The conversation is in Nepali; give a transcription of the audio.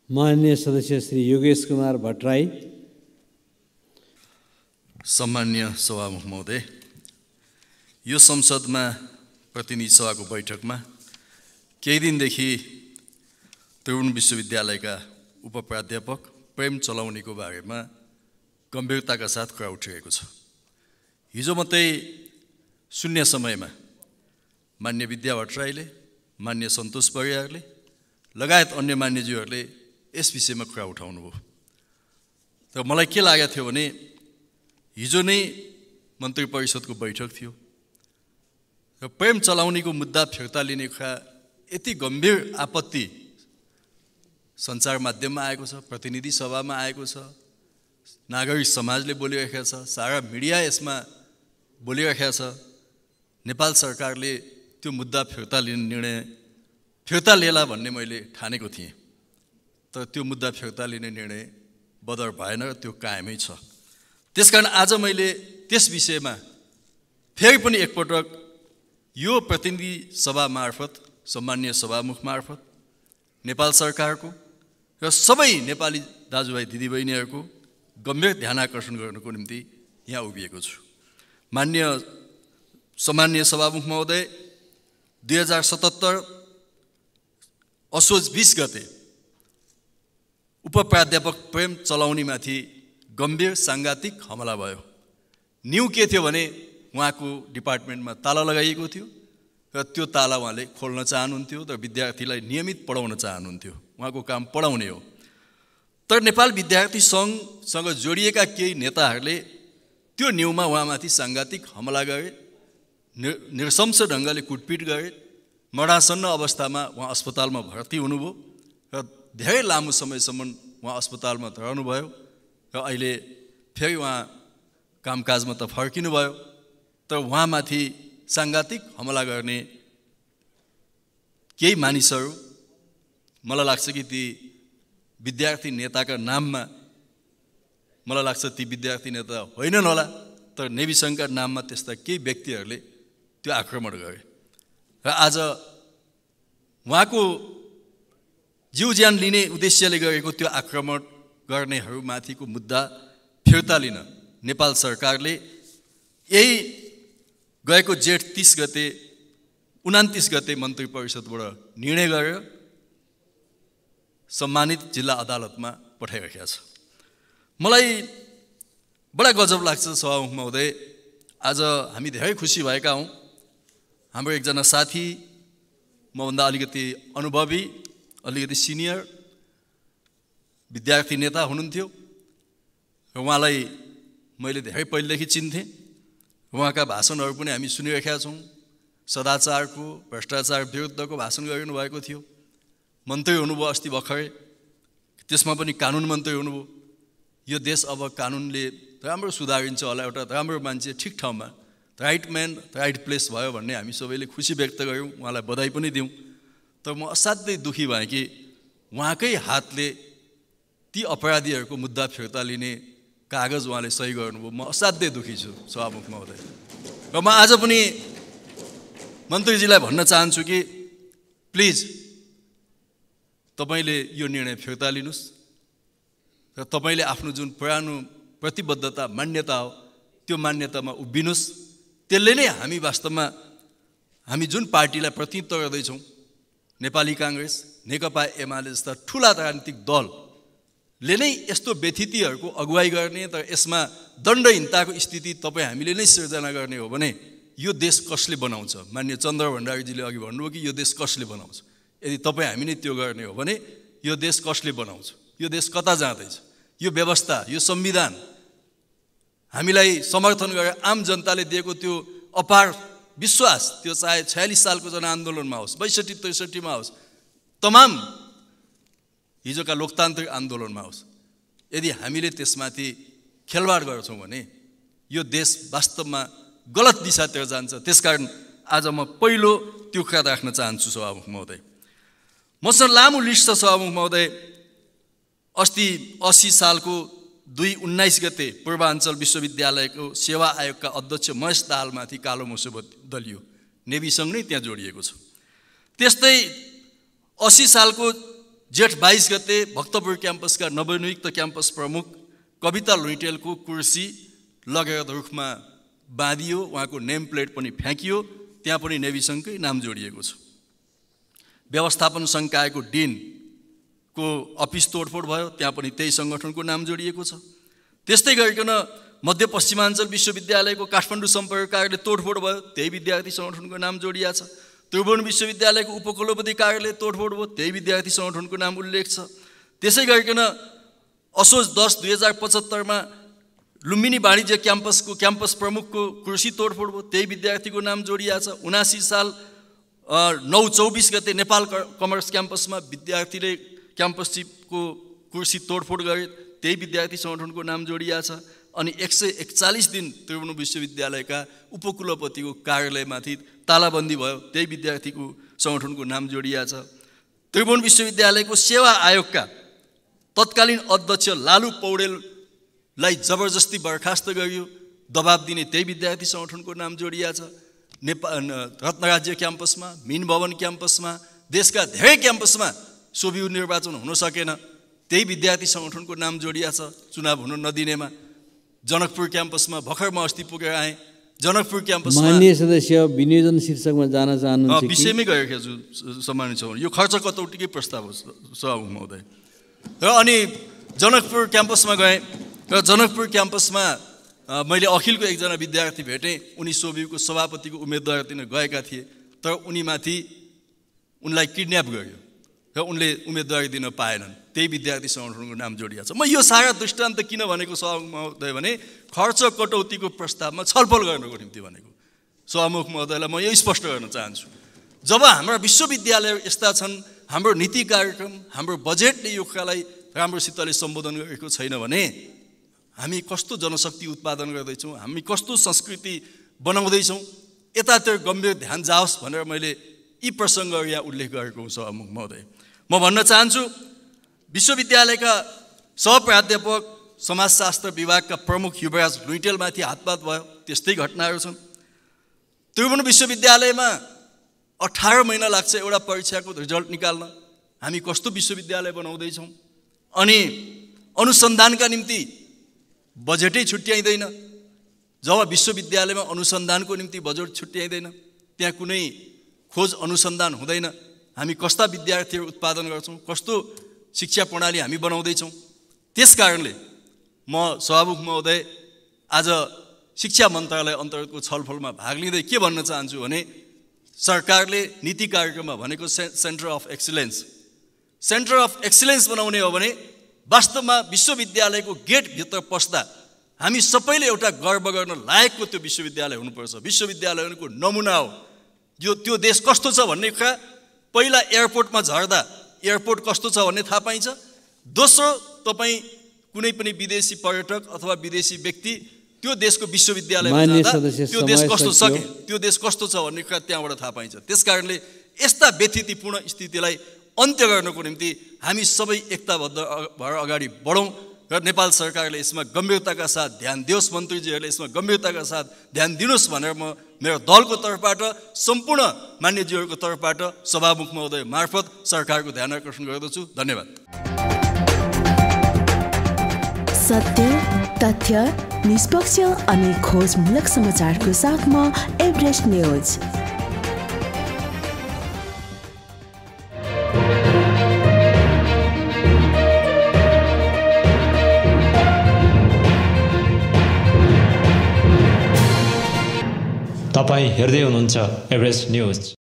माननीय सदस्य श्री योगेश कुमार भट्टराई, सम्माननीय सभामुख महोदय, यो संसदमा प्रतिनिधि सभाको बैठकमा केही दिनदेखि त्रिभुवन विश्वविद्यालयका उपप्राध्यापक प्रेम चलाउनेको बारेमा गम्भीरताका साथ कुरा उठिरहेको छ। हिजो मात्रै शून्य समयमा मान्य विद्या भट्टराईले, मान्य सन्तोष परियारले लगायत अन्य मान्यज्यूहरूले यस विषयमा कुरा उठाउनु भयो। तर मलाई के लागेको थियो भने हिजो नै मन्त्री परिषदको बैठक थियो र प्रेम चलाउनेको मुद्दा फिर्ता लिने कुरा यति गम्भीर आपत्ति सञ्चार माध्यममा आएको छ, प्रतिनिधि सभामा आएको छ, नागरिक समाजले बोलिरहेको छ, सारा मिडिया यसमा बोलिरहेको छ। नेपाल सरकारले त्यो मुद्दा फिर्ता लिने निर्णय फिर्ता लिएला भन्ने मैले ठानेको थिएँ, तर त्यो मुद्दा फिर्ता लिने निर्णय बदर भएन र त्यो कायमै छ। त्यसकारण आज मैले त्यस विषयमा फेरि पनि एकपटक यो प्रतिनिधि सभा मार्फत, सम्माननीय सभामुख मार्फत नेपाल सरकारको र सबै नेपाली दाजुभाइ दिदीबहिनीहरूको गम्भीर ध्यान आकर्षण गर्नको निम्ति यहाँ उभिएको छु। सम्माननीय सभामुख महोदय, 2077 असोज 20 गते उपप्राध्यापक प्रेम चलाउनेमाथि गम्भीर साङ्घातिक हमला भयो। न्यू के थियो भने उहाँको डिपार्टमेन्टमा ताला लगाइएको थियो र त्यो ताला उहाँले खोल्न चाहनुहुन्थ्यो र विद्यार्थीलाई नियमित पढाउन चाहनुहुन्थ्यो। उहाँको काम पढाउने हो। तर नेपाल विद्यार्थी सङ्घसँग जोडिएका केही नेताहरूले त्यो न्यूमा उहाँमाथि साङ्घातिक हमला गरे, नृशंस ढङ्गले कुटपिट गरे। मरणासन्न अवस्थामा उहाँ अस्पतालमा भर्ती हुनुभयो र धेरै लामो समयसम्म उहाँ अस्पतालमा रहनुभयो र अहिले फेरि उहाँ कामकाजमा त फर्किनुभयो। तर उहाँमाथि साङ्घातिक हमला गर्ने केही मानिसहरू, मलाई लाग्छ कि ती विद्यार्थी नेताका नाममा, मलाई लाग्छ ती विद्यार्थी नेता होइनन् होला, तर नेभी सङ्घका नाममा त्यस्ता केही व्यक्तिहरूले त्यो आक्रमण गरे र आज उहाँको जीव ज्यान लिने उद्देश्यले गरेको त्यो आक्रमण गर्नेहरूमाथिको मुद्दा फिर्ता लिन नेपाल सरकारले यही गएको जेठ 29 गते मन्त्री परिषदबाट निर्णय गरेर सम्मानित जिल्ला अदालतमा पठाइरहेको छ। मलाई बडा गजब लाग्छ सभामुख महोदय, आज हामी धेरै खुसी भएका हौँ। हाम्रो एकजना साथी, मभन्दा अलिकति अनुभवी, अलिकति सिनियर विद्यार्थी नेता हुनुहुन्थ्यो र उहाँलाई मैले धेरै पहिलेदेखि चिन्थेँ। उहाँका भाषणहरू पनि हामी सुनिरहेका छौँ। सदाचारको, भ्रष्टाचार विरुद्धको भाषण गरिनुभएको थियो। मन्त्री हुनुभयो अस्ति भर्खरै, त्यसमा पनि कानुन मन्त्री हुनुभयो। यो देश अब कानुनले राम्रो सुधारिन्छ होला, एउटा राम्रो मान्छे ठिक ठाउँमा, राइट म्यान राइट प्लेस भयो भन्ने हामी सबैले खुसी व्यक्त गऱ्यौँ, उहाँलाई बधाई पनि दिउँ। तर म असाध्यै दुःखी भएँ कि उहाँकै हातले ती अपराधीहरूको मुद्दा फिर्ता लिने कागज उहाँले सही गर्नुभयो। म असाध्यै दुःखी छु सभामुख महोदय। र म आज पनि मन्त्रीजीलाई भन्न चाहन्छु कि प्लिज तपाईँले यो निर्णय फिर्ता लिनुहोस् र तपाईँले आफ्नो जुन पुरानो प्रतिबद्धता, मान्यता हो, त्यो मान्यतामा उभिनुहोस्। त्यसले नै हामी वास्तवमा हामी जुन पार्टीलाई प्रतिनिधित्व गर्दैछौँ, नेपाली काङ्ग्रेस, नेकपा एमाले जस्ता ठुला राजनीतिक दलले नै यस्तो व्यथितिहरूको अगुवाई गर्ने, तर यसमा दण्डहीनताको स्थिति हामीले नै सिर्जना गर्ने हो भने यो देश कसले बनाउँछ? मान्य चन्द्र भण्डारीजीले अघि भन्नुभयो कि यो देश कसले बनाउँछ? यदि हामी नै त्यो गर्ने हो भने यो देश कसले बनाउँछ? यो देश कता जाँदैछ? यो व्यवस्था, यो संविधान हामीलाई समर्थन गरेर आम जनताले दिएको त्यो अपार विश्वास, त्यो चाहे 46 सालको जनआन्दोलनमा होस्, 62-63 होस्, तमाम हिजोका लोकतान्त्रिक आन्दोलनमा होस्, यदि हामीले त्यसमाथि खेलवाड गर्छौँ भने यो देश वास्तवमा गलत दिशातिर जान्छ। त्यसकारण आज म पहिलो त्यो कुरा राख्न चाहन्छु सभामुख महोदय। मसँग लामो लिस्ट छ सभामुख महोदय। अस्ति 80 सालको 2/19 गते पूर्वाञ्चल विश्वविद्यालयको सेवा आयोगका अध्यक्ष महेश दाहालमाथि कालो मोसो दलियो। नेभीसँग नै त्यहाँ जोडिएको छ। त्यस्तै 80 सालको जेठ 22 गते भक्तपुर क्याम्पसका नवनियुक्त क्याम्पस प्रमुख कविता लुइटेलको कुर्सी लगेर रुखमा बाँधियो, उहाँको नेम प्लेट पनि फ्याँकियो, त्यहाँ पनि नेभी सङ्घकै नाम जोडिएको छ। व्यवस्थापन संकायको डिनको अफिस तोडफोड भयो, त्यहाँ पनि त्यही सङ्गठनको नाम जोडिएको छ। त्यस्तै गरिकन मध्यपश्चिमाञ्चल विश्वविद्यालयको काठमाडौँ सम्पर्क कार्यालय तोडफोड भयो, त्यही विद्यार्थी सङ्गठनको नाम जोडिया छ। त्रिभुवन विश्वविद्यालयको उपकुलपति कार्यालय तोडफोड भयो, त्यही विद्यार्थी सङ्गठनको नाम उल्लेख छ। त्यसै गरिकन असोज 10 2075 मा लुम्बिनी वाणिज्य क्याम्पसको क्याम्पस प्रमुखको कुर्सी तोडफोड भयो, त्यही विद्यार्थीको नाम जोडिया छ। 79 साल 9/24 गते नेपाल कमर्स क्याम्पसमा विद्यार्थीले क्याम्पस चिफको कुर्सी तोडफोड गरे, त्यही विद्यार्थी सङ्गठनको नाम जोडिया छ। अनि 141 दिन त्रिभुवन विश्वविद्यालयका उपकुलपतिको कार्यालयमाथि तालाबन्दी भयो, त्यही विद्यार्थीको सङ्गठनको नाम जोडिया छ। त्रिभुवन विश्वविद्यालयको सेवा आयोगका तत्कालीन अध्यक्ष लालु पौडेललाई जबरजस्ती बर्खास्त गरियो, दबाब दिने त्यही विद्यार्थी सङ्गठनको नाम जोडिया छ। रत्नराज्य क्याम्पसमा, मिन भवन क्याम्पसमा, देशका धेरै क्याम्पसमा सोभियु निर्वाचन हुन सकेन, त्यही विद्यार्थी सङ्गठनको नाम जोडिया छ चुनाव हुन नदिनेमा। जनकपुर क्याम्पसमा भर्खर म अस्ति पुगेर आएँ, जनकपुर क्याम्पसमा माननीय सदस्य विनियोजन शीर्षकमा जान चाहनुहुन्छ कि विषयमै गएको छु सम्मानित छ। यो खर्च कटौतीकै प्रस्ताव हो सभामुख महोदय। र अनि जनकपुर क्याम्पसमा गएँ र जनकपुर क्याम्पसमा मैले अखिलको एकजना विद्यार्थी भेटेँ, उनी सोभियुको सभापतिको उम्मेदवार दिन गएका थिए, तर उनीमाथि उनलाई किडन्याप गर्यो र उनले उम्मेदवारी दिन पाएनन्, त्यही विद्यार्थी सङ्गठनको नाम जोडिया छ। म यो सारा दृष्टान्त किन भनेको सभामुख महोदय भने खर्च कटौतीको प्रस्तावमा छलफल गर्नको निम्ति भनेको। सभामुख महोदयलाई म यो स्पष्ट गर्न चाहन्छु, जब हाम्रा विश्वविद्यालय यस्ता छन्, हाम्रो नीति कार्यक्रम, हाम्रो बजेटले यो कुरालाई राम्रोसितले सम्बोधन गरेको छैन भने हामी कस्तो जनशक्ति उत्पादन गर्दैछौँ, हामी कस्तो संस्कृति बनाउँदैछौँ, यतातिर गम्भीर ध्यान जाओस् भनेर मैले यी प्रसङ्गहरू यहाँ उल्लेख गरेको हुँ सभामुख महोदय। म भन्न चाहन्छु, विश्वविद्यालयका सहप्राध्यापक समाजशास्त्र विभागका प्रमुख युवराज लुइटेलमाथि हातपात भयो, त्यस्तै घटनाहरू छन्। त्रिभुवन विश्वविद्यालयमा 18 महिना लाग्छ एउटा परीक्षाको रिजल्ट निकाल्न, हामी कस्तो विश्वविद्यालय बनाउँदैछौँ। अनि अनुसन्धानका निम्ति बजेटै छुट्याइँदैन, जब विश्वविद्यालयमा अनुसन्धानको निम्ति बजेट छुट्याइँदैन, त्यहाँ कुनै खोज अनुसन्धान हुँदैन, हामी कस्ता विद्यार्थीहरू उत्पादन गर्छौँ, कस्तो शिक्षा प्रणाली हामी बनाउँदैछौँ। त्यस कारणले म सभामुख महोदय आज शिक्षा मन्त्रालय अन्तर्गतको छलफलमा भाग लिँदै के भन्न चाहन्छु भने सरकारले नीति कार्यक्रममा भनेको सेन्टर अफ एक्सिलेन्स बनाउने हो भने वास्तवमा विश्वविद्यालयको गेटभित्र पस्दा हामी सबैले एउटा गर्व गर्न लायकको त्यो विश्वविद्यालय हुनुपर्छ। विश्वविद्यालयको नमुना हो। त्यो देश कस्तो छ भन्ने कुरा पहिला एयरपोर्टमा झर्दा एयरपोर्ट कस्तो छ भन्ने थाहा पाइन्छ। दोस्रो, तपाईँ कुनै पनि विदेशी पर्यटक अथवा विदेशी व्यक्ति त्यो देशको विश्वविद्यालयमा जाँदा त्यो देश कस्तो छ, त्यो देश कस्तो छ भन्ने कुरा त्यहाँबाट थाहा पाइन्छ। त्यसकारणले यस्ता व्यथितिपूर्ण स्थितिलाई अन्त्य गर्नको निम्ति हामी सबै एकताबद्ध भएर अगाडि बढौँ र नेपाल सरकारले यसमा गम्भीरताका साथ ध्यान दियोस्, मन्त्रीजीहरूले यसमा गम्भीरताका साथ ध्यान दिनुहोस् भनेर म मेरो दलको तर्फबाट, सम्पूर्ण मान्यजीहरूको तर्फबाट सभामुख महोदय मार्फत सरकारको ध्यान आकर्षण गर्दछु। धन्यवाद। सत्य, तथ्य, निष्पक्ष अनि खोजमूलक समाचारको साथमा एभरेस्ट न्यूज। तपाईँ हेर्दै हुनुहुन्छ एभरेस्ट न्यूज।